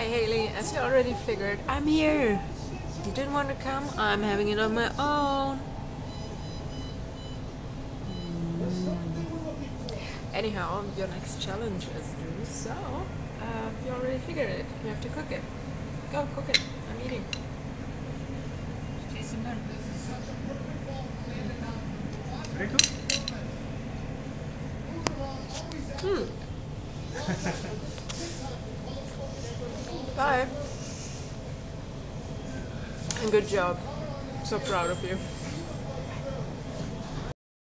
Hi Haley, as you already figured, I'm here. You didn't want to come, I'm having it on my own. Anyhow, your next challenge is due, so you already figured it. You have to cook it. Go, cook it. I'm eating. Very good. Bye. And good job. So proud of you.